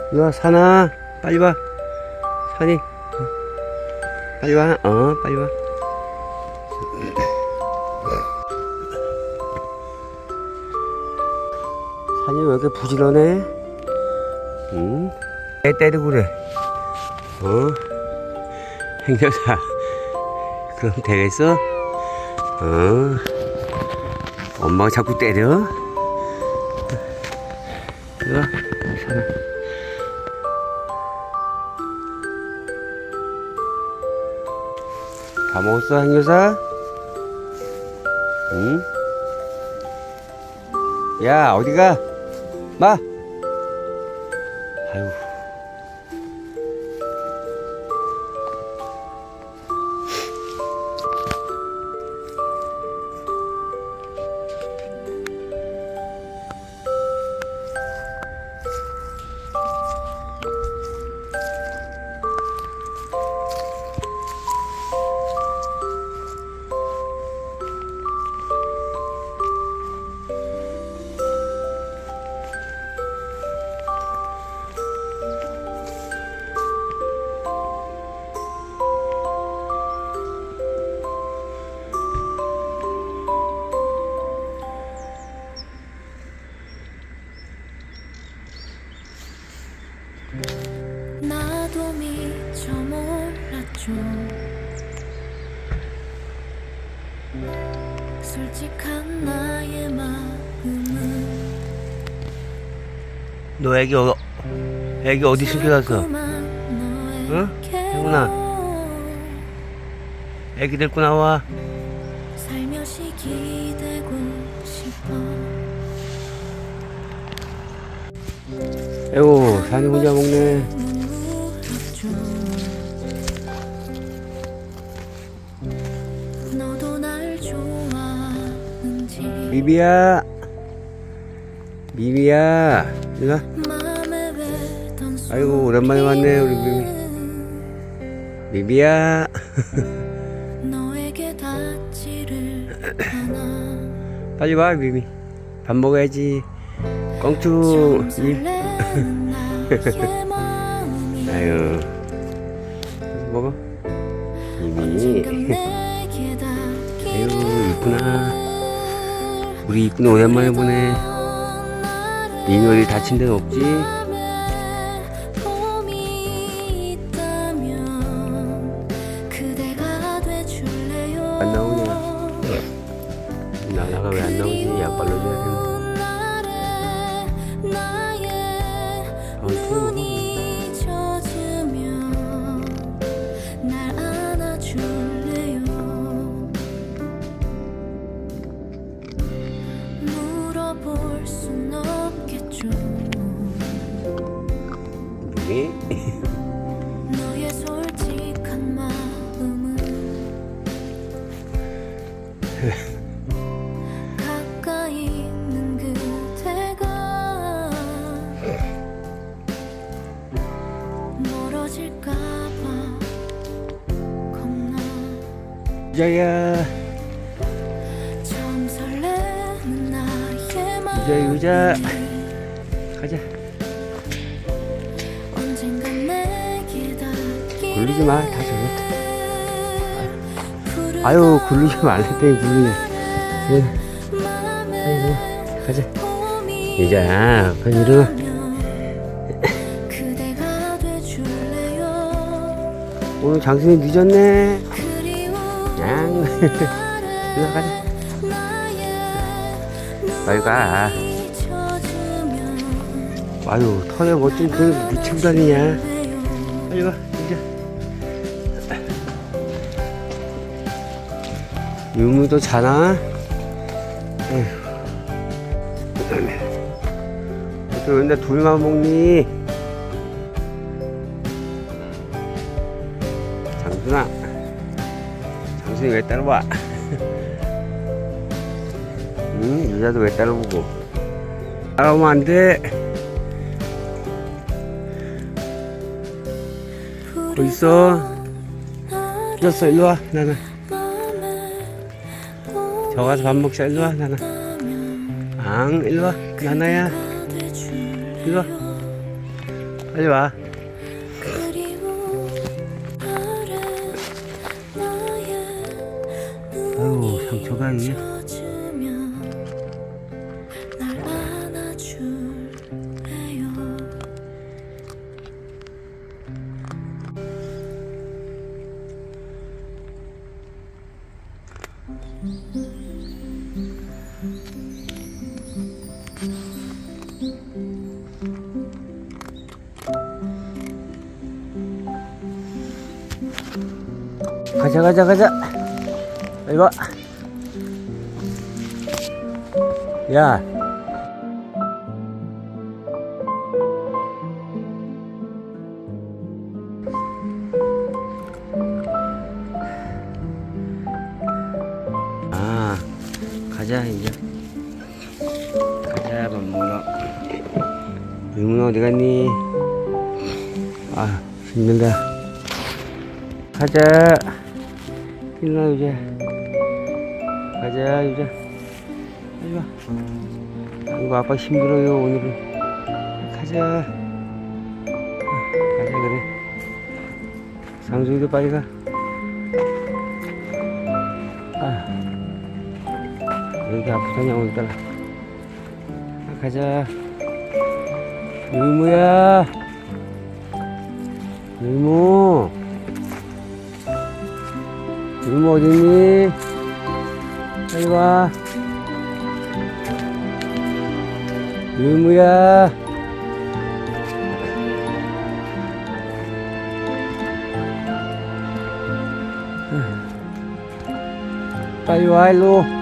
일로와, 산아. 빨리 와. 산이. 빨리 와. 빨리 와. 산이 왜 이렇게 부지런해? 응? 애 때리고 그래. 행여사. 그럼 되겠어? 엄마가 자꾸 때려? 일로와, 산아. 다 먹었어, 행여사? 응? 야, 어디가? 마! 아유. 나도 미처 몰랐죠. 솔직한 나의 마음은 너 애기 어디 숨겨놨어? 응? 혜훈아, 애기 데리고 나와. 살며시 기대고 싶어. 에고, 산이 혼자 먹네. 너도 날 좋아하는지. 미비야, 미비야, 일로와. 아이고, 오랜만에 왔네, 우리 미비. 미비야. 너에게 닿지를 않아. 빨리 와, 미비. 밥 먹어야지. 꽁충. 아유, 먹어. 미비. 아유, 이쁘나. 우리 이쁜 오랜만에 보네. 미미 어디 다친 데는 없지? 안 나오냐? 나가 왜 안 나오지? 약 발라줘야 되나? 물어볼 순 없겠죠. 너의 솔직한 마음은 가까이 있는 그대가 멀어질까봐 겁나. 유자야, 처음 설레는 나의 마음. 유자. 가자. 언젠간 내게 닿기를. 굴리지 마, 다 저렸다. 아유, 굴리지 말랬더니 굴리네. 아이고, 가자. 유자, 빨리 일어나. 오늘 장순이 늦었네. 양. 일어나, 가자. 빨리 가. 아유, 털에 멋진 그 미치고 다니냐. 빨리 가, 이제. 유무도 자나? 에휴. 어떻게 맨날 둘만 먹니? 장순아. 장순이 왜 따라와? 응? 유자도 왜 따라오고? 따라오면 안 돼. 어디 있어? 늦었어. 일로 와, 나나. 저 가서 밥 먹자. 일로 와, 나나. 앙, 일로 와, 나나야. 일로 와. 빨리 와. 그리운 아래 나의 아유, 상처가 이게. 젖으면 날 안아줄래요. 가자. 빨리 와. 야. 아, 가자, 이제. 가자, 밥 먹으러. 의문아, 어디 갔니? 아, 힘들다. 가자. 일어나, 유자. 가자, 유자. 빨리 와. 아이고, 아빠 힘들어요, 오늘은. 가자. 가자, 그래. 상수이도 빨리 가. 아, 왜 이렇게 아프다냐, 오늘따라. 가자. 의무야. 의무. 의무 어딨니? 빨리 와. 의무야. 빨리 와, 일로.